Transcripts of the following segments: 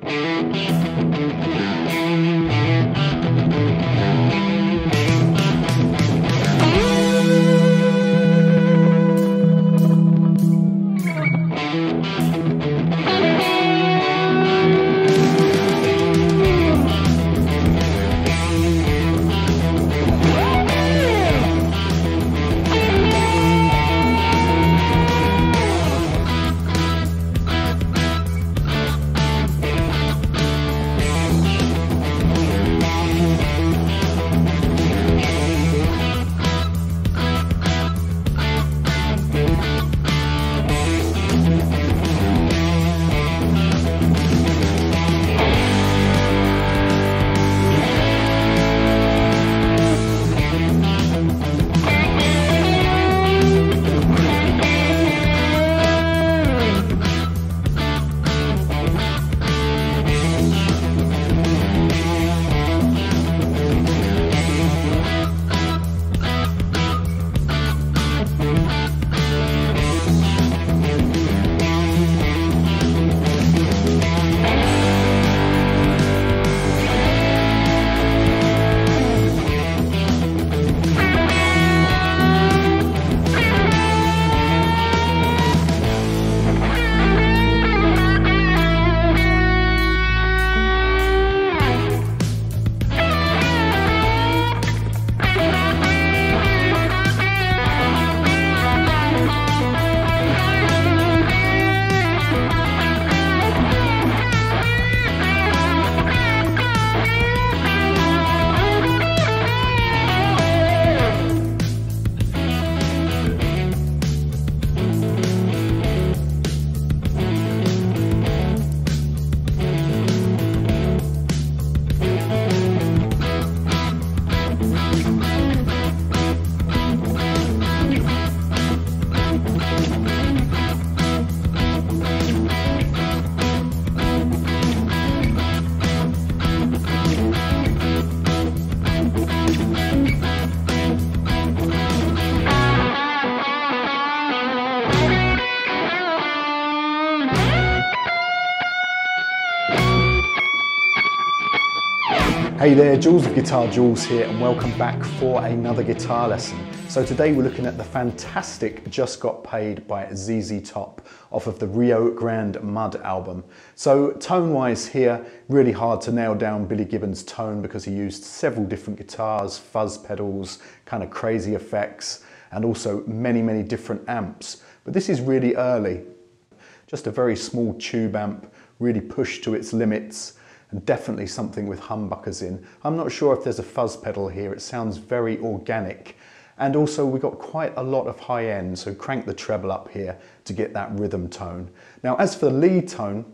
Hey there, Jules of Guitar Jules here, and welcome back for another guitar lesson. So today we're looking at the fantastic Just Got Paid by ZZ Top off of the Rio Grande Mud album. So tone-wise here, really hard to nail down Billy Gibbons' tone because he used several different guitars, fuzz pedals, kind of crazy effects, and also many different amps. But this is really early. Just a very small tube amp, really pushed to its limits, and definitely something with humbuckers in. I'm not sure if there's a fuzz pedal here, it sounds very organic. And also we got quite a lot of high end, so crank the treble up here to get that rhythm tone. Now as for the lead tone,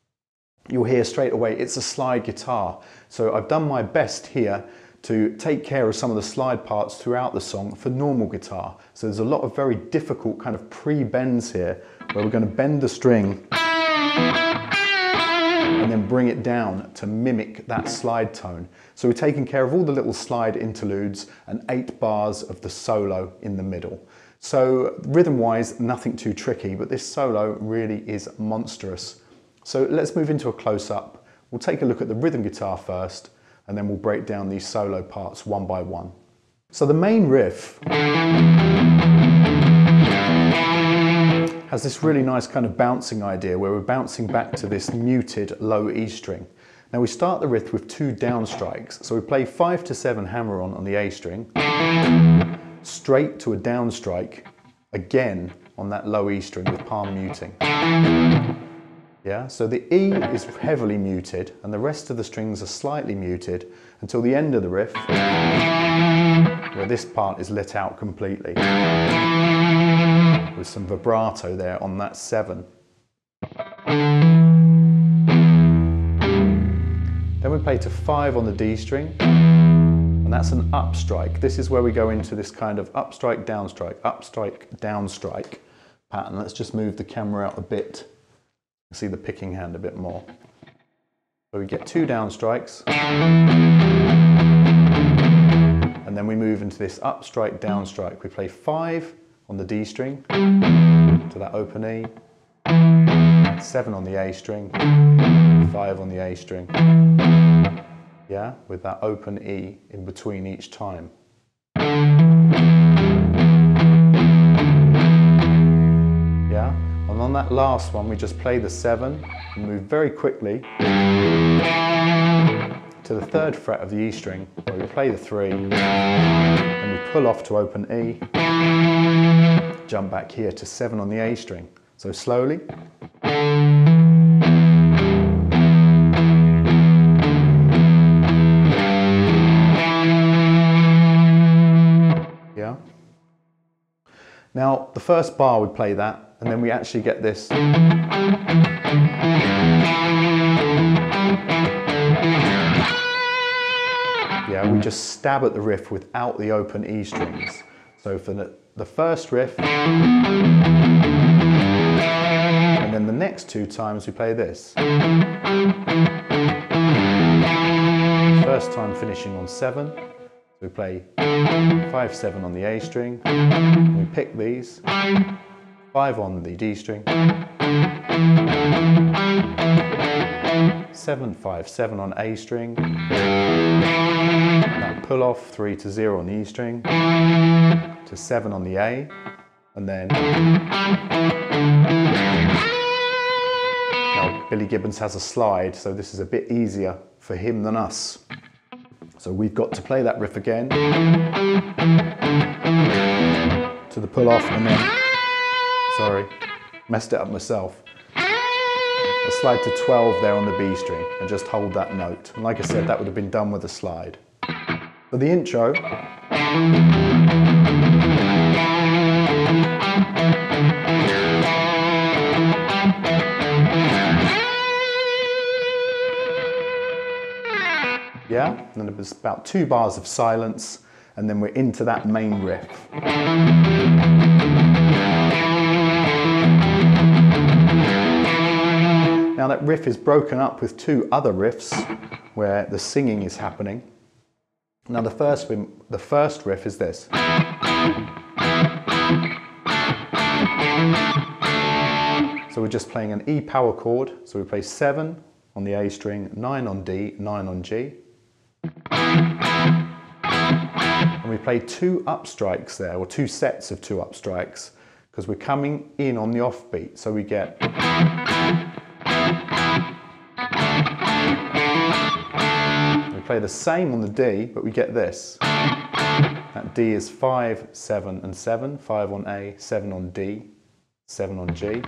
you'll hear straight away it's a slide guitar. So I've done my best here to take care of some of the slide parts throughout the song for normal guitar. So there's a lot of very difficult kind of pre-bends here, where we're going to bend the string and then bring it down to mimic that slide tone. So we're taking care of all the little slide interludes and 8 bars of the solo in the middle. So rhythm-wise, nothing too tricky, but this solo really is monstrous. So let's move into a close-up. We'll take a look at the rhythm guitar first, and then we'll break down these solo parts one by one. So the main riff has this really nice kind of bouncing idea where we're bouncing back to this muted low E string. Now we start the riff with 2 down strikes. So we play 5 to 7 hammer-on on the A string, straight to a down strike, again on that low E string with palm muting. Yeah, so the E is heavily muted and the rest of the strings are slightly muted until the end of the riff, where this part is lit out completely, with some vibrato there on that 7. Then we play to 5 on the D string, and that's an up strike. This is where we go into this kind of up strike, down strike pattern. Let's just move the camera out a bit, see the picking hand a bit more. So we get 2 down strikes, and then we move into this up strike, down strike. We play 5 on the D string to that open E, 7 on the A string, 5 on the A string. Yeah, with that open E in between each time. Yeah, and on that last one we just play the 7 and move very quickly to the 3rd fret of the E string, where we play the 3 and we pull off to open E, jump back here to 7 on the A string. So slowly. Yeah. Now the first bar we play that, and then we actually get this. Yeah, we just stab at the riff without the open E strings. So for the first riff, and then the next 2 times we play this. First time finishing on 7, so we play 5-7 on the A string, and we pick these, 5 on the D string, 7-5-7 on A string, now pull off 3-0 on the E string, to 7 on the A, and then now Billy Gibbons has a slide, so this is a bit easier for him than us. So we've got to play that riff again to the pull off, and then, sorry, messed it up myself. A slide to 12 there on the B string and just hold that note. And like I said, that would have been done with a slide. For the intro, yeah, and then it was about 2 bars of silence, and then we're into that main riff. Now that riff is broken up with 2 other riffs where the singing is happening. Now the first riff is this. So we're just playing an E power chord, so we play 7 on the A string, 9 on D, 9 on G. And we play 2 up strikes there, or 2 sets of 2 up strikes, because we're coming in on the offbeat, so we get play the same on the D, but we get this. That D is 5, 7 and 7, 5 on A, 7 on D, 7 on G.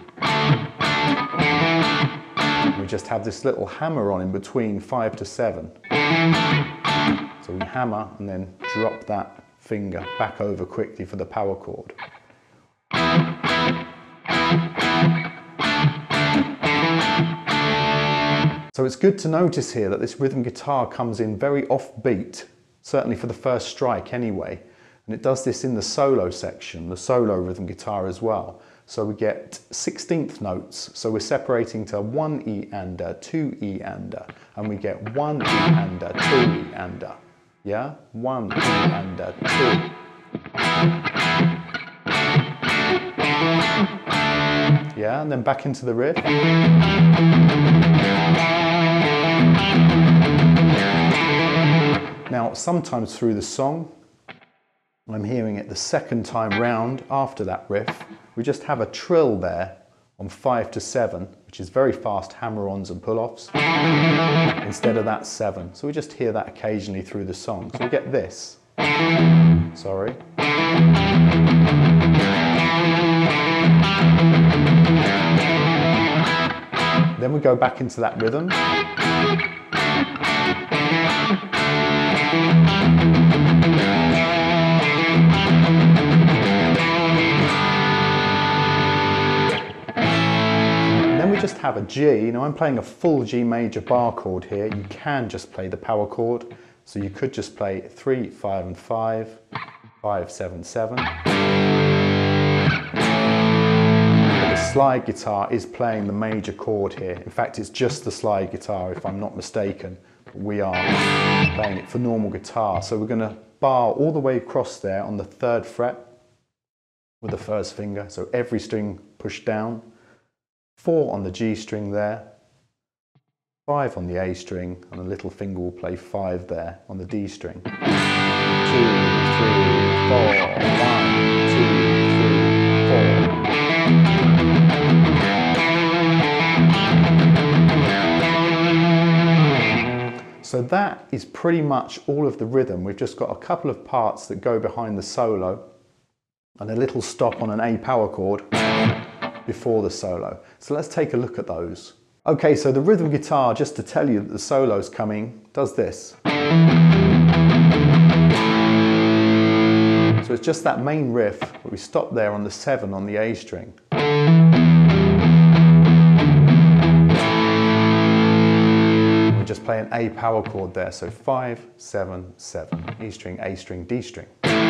We just have this little hammer on in between 5 to 7. So we hammer and then drop that finger back over quickly for the power chord. So it's good to notice here that this rhythm guitar comes in very offbeat, certainly for the first strike anyway. And it does this in the solo section, the solo rhythm guitar as well. So we get 16th notes, so we're separating to 1 E and a, 2 E and a, and we get 1 E and a, 2 E and a. Yeah? 1 E and a, 2. Yeah, and then back into the riff. Now, sometimes through the song, I'm hearing it the second time round after that riff, we just have a trill there on 5 to 7, which is very fast hammer-ons and pull-offs, instead of that 7. So we just hear that occasionally through the song. So we get this. Sorry. Then we go back into that rhythm. And then we just have a G. Now I'm playing a full G major bar chord here. You can just play the power chord. So you could just play 3, 5 and 5, 5, 7, 7. The slide guitar is playing the major chord here. In fact, it's just the slide guitar, if I'm not mistaken. We are playing it for normal guitar. So we're going to bar all the way across there on the 3rd fret with the 1st finger. So every string pushed down. 4 on the G string there. 5 on the A string, and a little finger will play 5 there on the D string. 2, 3, 4, 1, 2, 3, 4. So that is pretty much all of the rhythm. We've just got a couple of parts that go behind the solo and a little stop on an A power chord before the solo. So let's take a look at those. Okay, so the rhythm guitar, just to tell you that the solo's coming, does this. So it's just that main riff, but we stop there on the 7 on the A string. We just play an A power chord there, so 5, 7, 7, E string, A string, D string.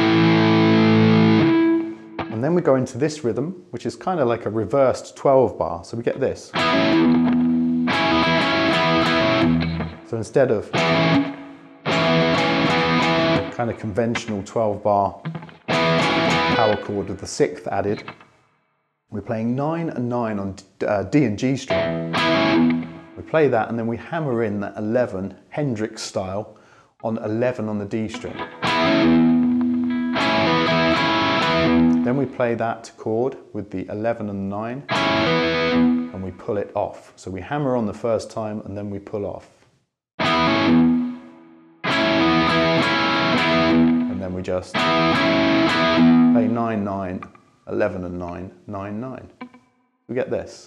And then we go into this rhythm, which is kind of like a reversed 12 bar, so we get this. So instead of kind of conventional 12 bar power chord with the 6th added, we're playing 9 and 9 on D and G string. We play that and then we hammer in that 11 Hendrix style on 11 on the D string. Then we play that chord with the 11 and 9 and we pull it off. So we hammer on the first time and then we pull off. And then we just play 9, 9, 11 and 9, 9, 9. We get this.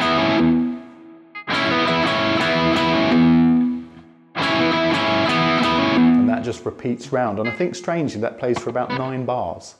And that just repeats round. And I think strangely that plays for about 9 bars.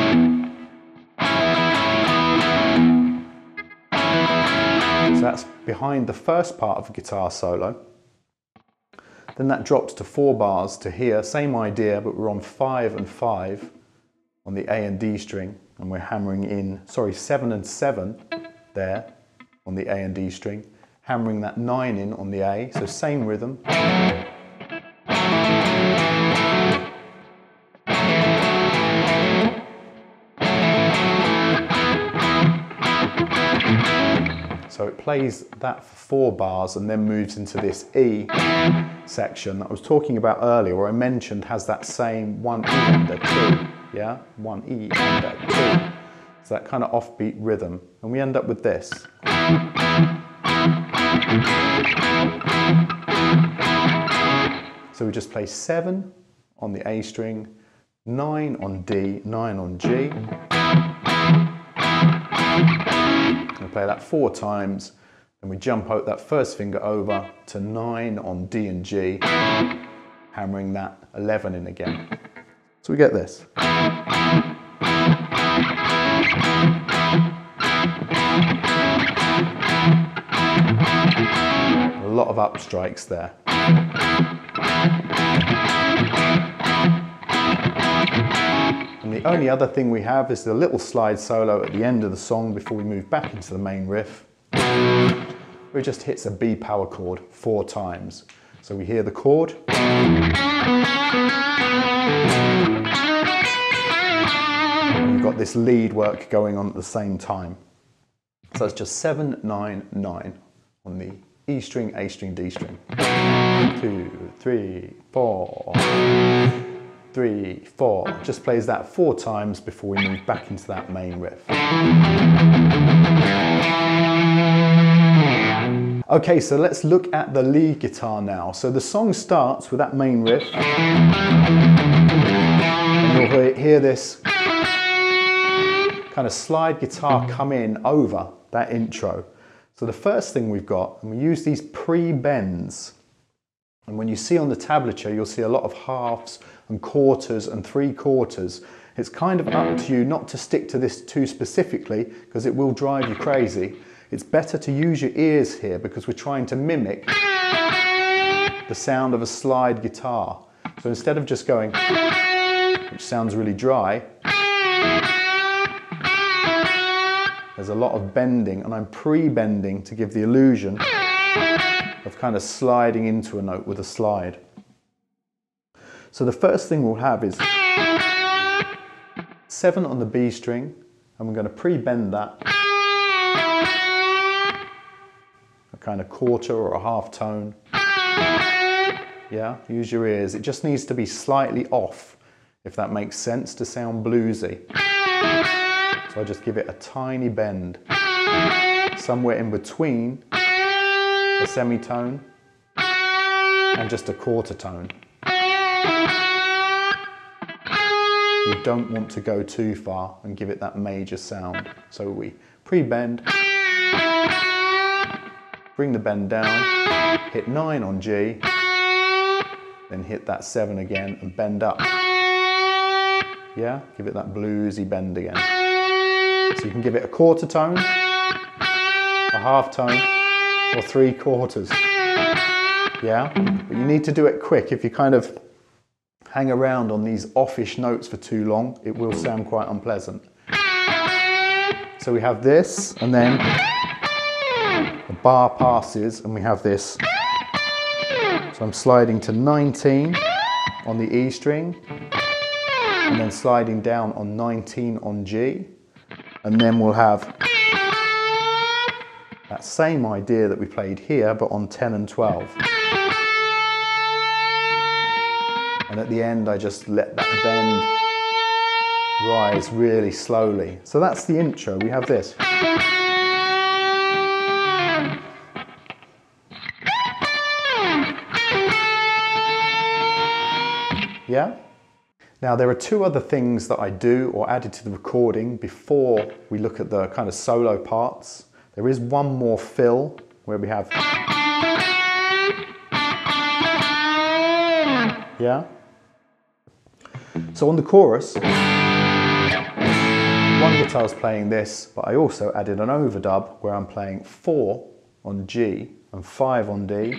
So that's behind the first part of the guitar solo. Then that drops to 4 bars to here, same idea, but we're on 5 and 5 on the A and D string, and we're hammering in, 7 and 7 there on the A and D string, hammering that 9 in on the A, so same rhythm. So it plays that for 4 bars and then moves into this E section that I was talking about earlier, where I mentioned has that same 1 E and a 2, yeah? 1 E and a 2. So that kind of offbeat rhythm. And we end up with this. So we just play 7 on the A string, 9 on D, 9 on G. We play that 4 times, then we jump out that first finger over to 9 on D and G, hammering that 11 in again. So we get this. A lot of up strikes there. And the only other thing we have is the little slide solo at the end of the song before we move back into the main riff, where it just hits a B power chord 4 times. So we hear the chord, and we've got this lead work going on at the same time. So it's just 7, 9, 9 on the E string, A string, D string. 2, 3, 4. 3, 4. Just plays that 4 times before we move back into that main riff. Okay, so let's look at the lead guitar now. So the song starts with that main riff. And you'll hear this kind of slide guitar come in over that intro. So the first thing we've got, and we use these pre-bends. And when you see on the tablature, you'll see a lot of halves and quarters and 3/4. It's kind of up to you not to stick to this too specifically because it will drive you crazy. It's better to use your ears here because we're trying to mimic the sound of a slide guitar. So instead of just going, which sounds really dry, there's a lot of bending, and I'm pre-bending to give the illusion of kind of sliding into a note with a slide. So the first thing we'll have is 7 on the B string, and we're going to pre-bend that. kind of quarter or a half tone. Yeah, use your ears. It just needs to be slightly off, if that makes sense, to sound bluesy. So I just give it a tiny bend, somewhere in between a semitone and just a quarter tone. You don't want to go too far and give it that major sound. So we pre-bend, bring the bend down, hit 9 on G, then hit that 7 again and bend up. Yeah, give it that bluesy bend again. So you can give it a quarter tone, a half tone, or 3/4. Yeah, but you need to do it quick. If you kind of hang around on these offish notes for too long, it will sound quite unpleasant. So we have this, and then the bar passes, and we have this. So I'm sliding to 19 on the E string, and then sliding down on 19 on G, and then we'll have that same idea that we played here, but on 10 and 12. And at the end, I just let that bend rise really slowly. So that's the intro. We have this. Yeah? Now there are two other things that I do or added to the recording before we look at the kind of solo parts. There is one more fill where we have, yeah? So on the chorus, one guitar's playing this, but I also added an overdub where I'm playing 4 on G and 5 on D.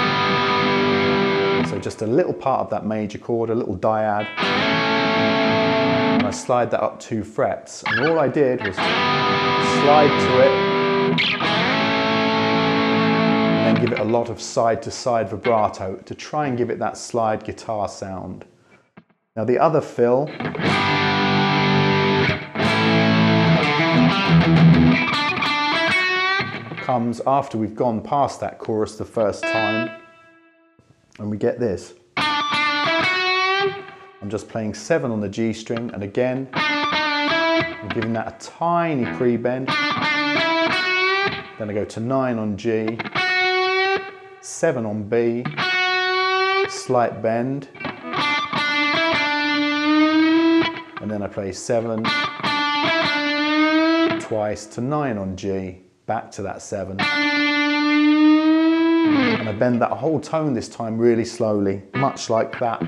So just a little part of that major chord, a little dyad. And I slide that up 2 frets. And all I did was slide to it and then give it a lot of side to side vibrato to try and give it that slide guitar sound. Now the other fill comes after we've gone past that chorus the first time, and we get this. I'm just playing 7 on the G string, and again I'm giving that a tiny pre-bend. Then I go to 9 on G, 7 on B, slight bend, and then I play 7 twice to 9 on G, back to that 7. And I bend that whole tone this time really slowly, much like that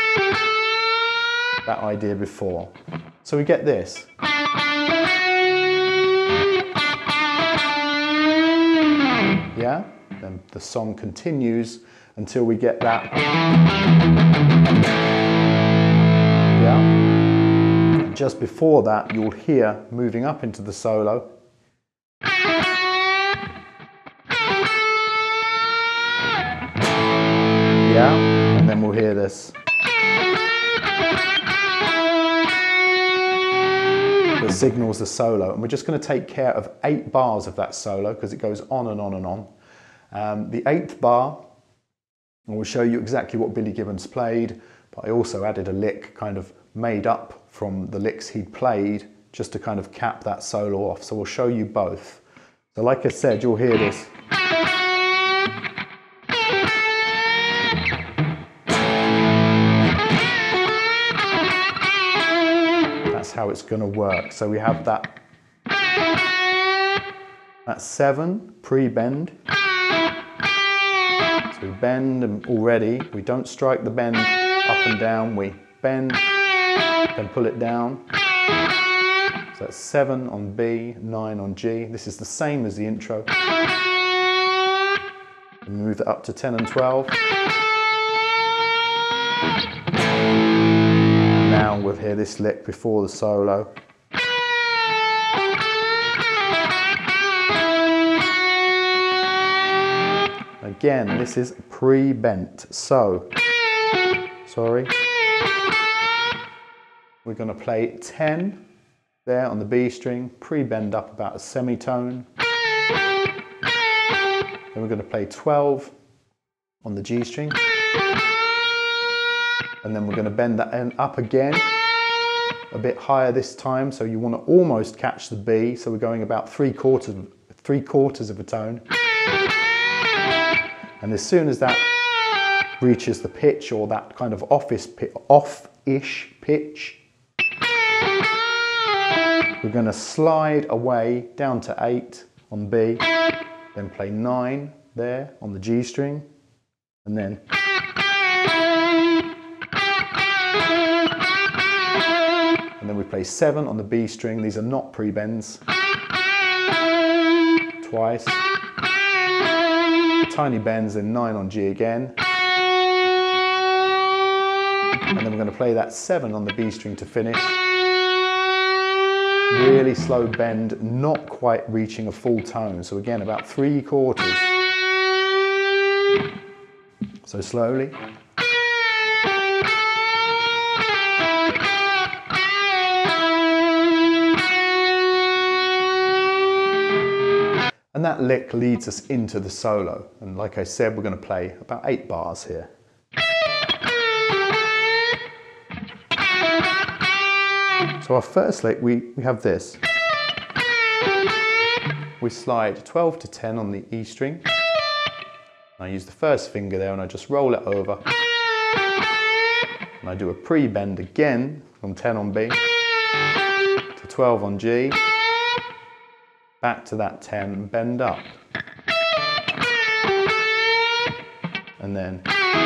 idea before. So we get this. Yeah? Then the song continues until we get that. Yeah? And just before that, you'll hear, moving up into the solo, yeah, and then we'll hear this. That signals the solo, and we're just going to take care of 8 bars of that solo because it goes on and on and on. The 8th bar, I will show you exactly what Billy Gibbons played, but I also added a lick kind of made up from the licks he'd played just to kind of cap that solo off. So we'll show you both. So like I said, you'll hear this. How it's going to work. So we have that 7 pre-bend. So we bend, and already we don't strike the bend up and down, we bend, then pull it down. So that's 7 on B, 9 on G. This is the same as the intro. We move it up to 10 and 12. Now we'll hear this lick before the solo. Again, this is pre-bent. So, sorry. We're going to play 10 there on the B string, pre-bend up about a semitone. Then we're going to play 12 on the G string. And then we're going to bend that end up again, a bit higher this time, so you want to almost catch the B, so we're going about three quarters of a tone. And as soon as that reaches the pitch, or that kind of off-ish pitch, we're going to slide away down to 8 on B, then play 9 there on the G string, and then we play 7 on the B string. These are not pre-bends. Twice. Tiny bends, then 9 on G again. And then we're going to play that 7 on the B string to finish. Really slow bend, not quite reaching a full tone. So again, about 3/4. So slowly. And that lick leads us into the solo. And like I said, we're going to play about 8 bars here. So our first lick, we have this. We slide 12 to 10 on the E string. I use the first finger there and I just roll it over. And I do a pre-bend again from 10 on B to 12 on G. Back to that 10, bend up. And then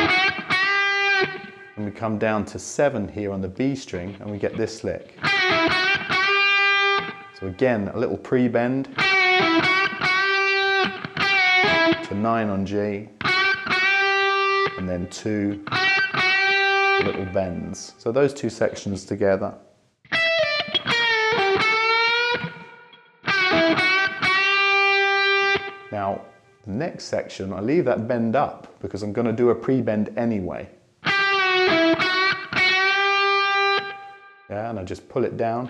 we come down to 7 here on the B string and we get this lick. So again, a little pre-bend to 9 on G, and then 2 little bends. So those two sections together. Now, the next section, I leave that bend up because I'm going to do a pre-bend anyway. Yeah, and I just pull it down.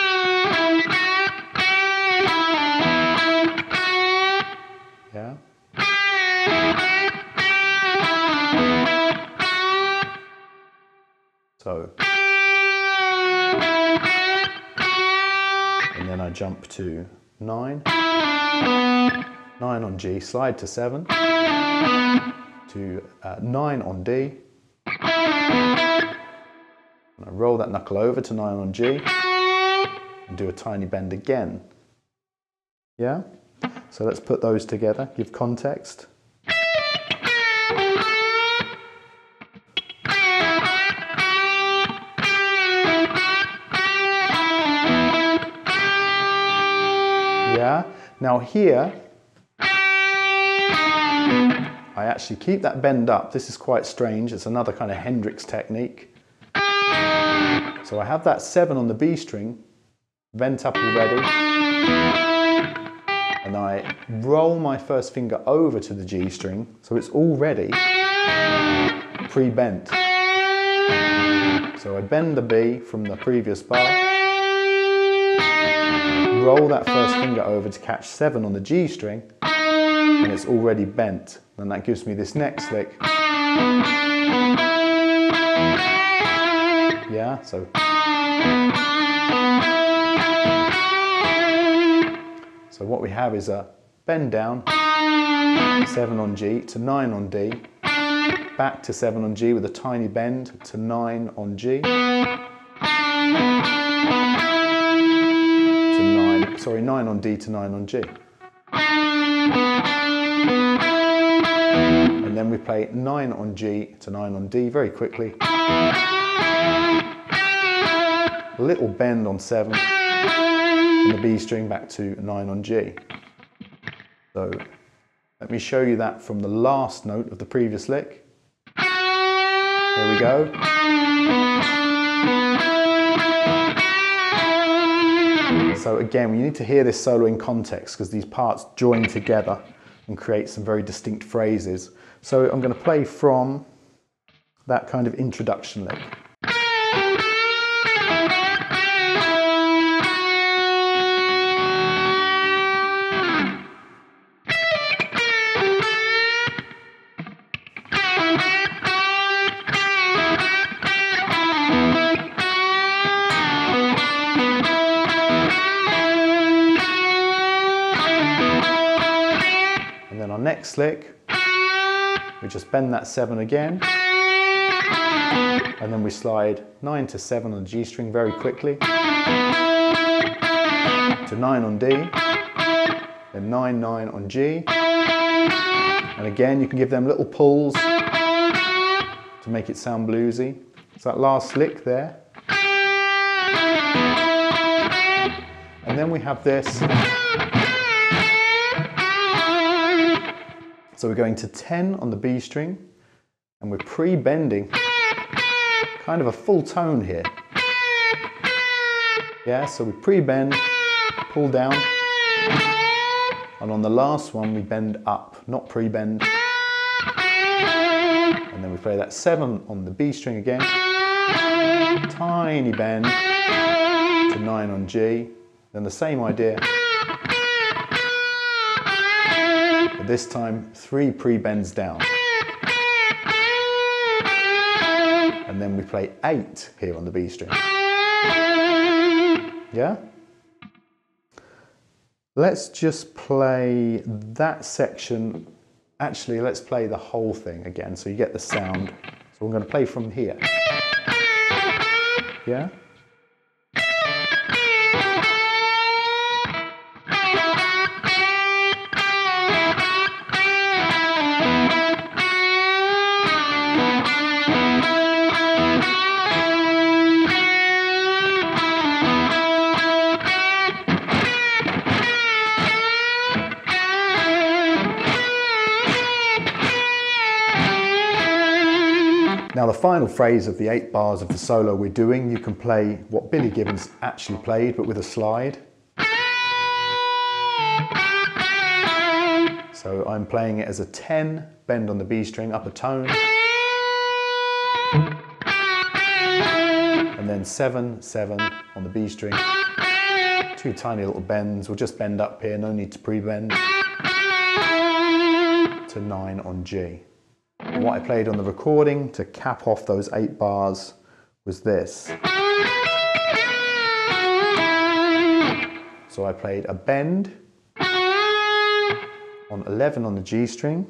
Yeah. So. And then I jump to 9. 9 on G, slide to 7. To 9 on D. And I roll that knuckle over to 9 on G and do a tiny bend again. Yeah? So let's put those together, give context. Yeah? Now here, I actually keep that bend up. This is quite strange. It's another kind of Hendrix technique. So I have that 7 on the B string, bent up already, and I roll my first finger over to the G string, so it's already pre-bent. So I bend the B from the previous bar, roll that first finger over to catch 7 on the G string, and it's already bent. And that gives me this next lick. Yeah, so. So what we have is a bend down, 7 on G to 9 on D, back to 7 on G with a tiny bend to 9 on G, to 9 on D to 9 on G. And then we play 9 on G to 9 on D very quickly. A little bend on 7 on the B string back to 9 on G. So let me show you that from the last note of the previous lick. Here we go. So again, we need to hear this solo in context because these parts join together and create some very distinct phrases. So I'm going to play from that kind of introduction lick. our next lick, we just bend that 7 again, and then we slide 9 to 7 on the G string very quickly, to 9 on D, then 9, 9 on G, and again you can give them little pulls to make it sound bluesy. So that last lick there. And then we have this. So we're going to 10 on the B string, and we're pre-bending kind of a full tone here. Yeah, so we pre-bend, pull down, and on the last one we bend up, not pre-bend. And then we play that 7 on the B string again, tiny bend to 9 on G, then the same idea. But this time 3 pre-bends down. And then we play 8 here on the B string. Yeah? Let's just play that section. Actually, let's play the whole thing again so you get the sound. So we're going to play from here. Yeah? Now the final phrase of the 8 bars of the solo we're doing, you can play what Billy Gibbons actually played, but with a slide. So I'm playing it as a 10, bend on the B string, up a tone. And then 7, 7 on the B string. 2 tiny little bends, we'll just bend up here, no need to pre-bend. To 9 on G. And what I played on the recording to cap off those 8 bars was this. So I played a bend on 11 on the G string,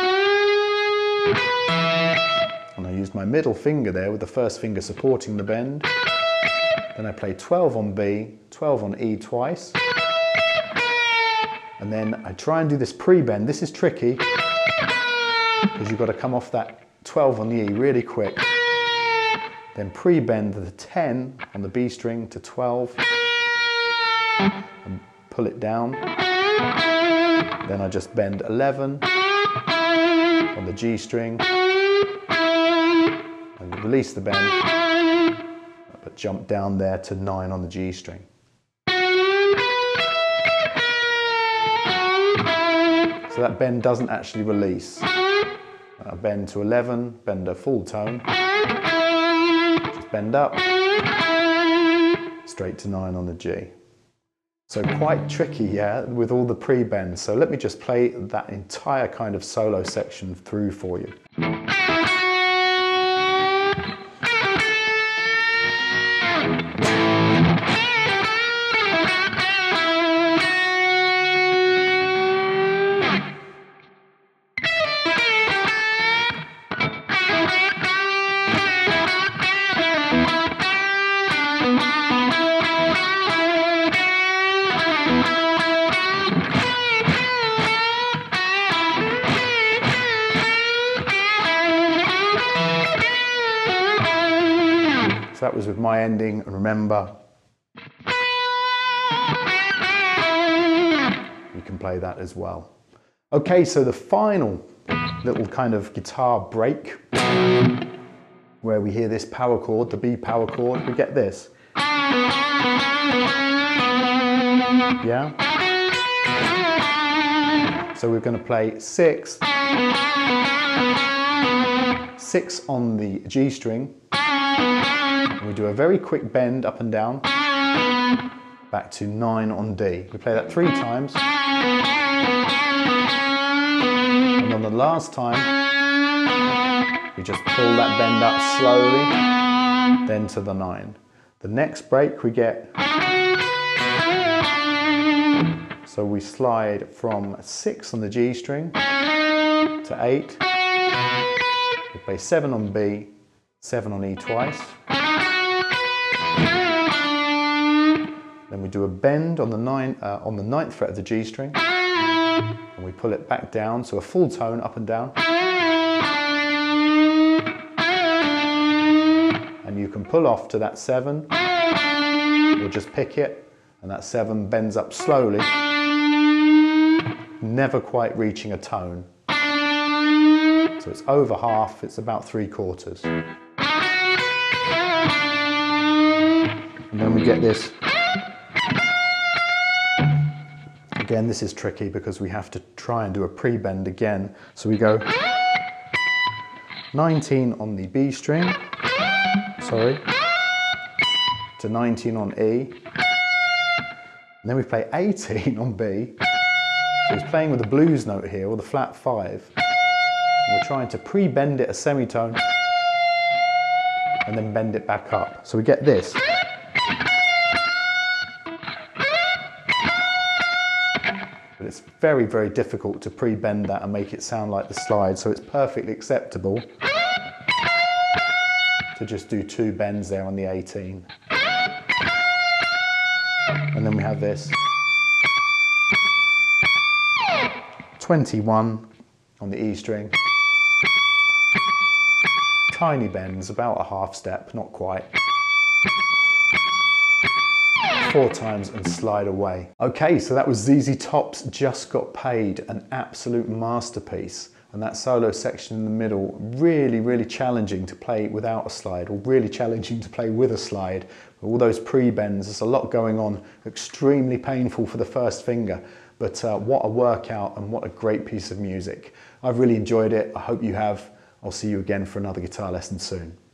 and I used my middle finger there with the first finger supporting the bend. Then I played 12 on B, 12 on E twice, and then I try and do this pre-bend. This is tricky, because you've got to come off that 12 on the E really quick. Then pre-bend the 10 on the B string to 12 and pull it down. Then I just bend 11 on the G string and release the bend, but jump down there to 9 on the G string. So that bend doesn't actually release. I bend to 11, bend a full tone, just bend up, straight to 9 on the G. So quite tricky, yeah, with all the pre-bends. So let me just play that entire kind of solo section through for you. So that was with my ending, and remember, you can play that as well. Okay, so the final little kind of guitar break, where we hear this power chord, the B power chord, we get this. Yeah? So we're going to play 6, 6 on the G string. We do a very quick bend up and down, back to 9 on D. We play that 3 times, and on the last time, we just pull that bend up slowly, then to the 9. The next break we get, So we slide from 6 on the G string to 8. We play 7 on B, 7 on E twice. Then we do a bend on the 9th fret of the G string, and we pull it back down, so a full tone up and down. And you can pull off to that 7, or just pick it, and that 7 bends up slowly, never quite reaching a tone. So it's over half, it's about 3/4. And then we get this. Again, this is tricky because we have to try and do a pre-bend again. So we go 19 on the B string, sorry, to 19 on E. And then we play 18 on B. So he's playing with the blues note here, or the flat 5. And we're trying to pre-bend it a semitone and then bend it back up. So we get this. But it's very, very difficult to pre-bend that and make it sound like the slide, so it's perfectly acceptable to just do 2 bends there on the 18. And then we have this 21 on the E string. Tiny bends, about a half step, not quite. 4 times and slide away. Okay, so that was ZZ Top's Just Got Paid, an absolute masterpiece. And that solo section in the middle, really, really challenging to play without a slide, or really challenging to play with a slide. All those pre-bends, there's a lot going on, extremely painful for the first finger, but what a workout and what a great piece of music. I've really enjoyed it, I hope you have. I'll see you again for another guitar lesson soon.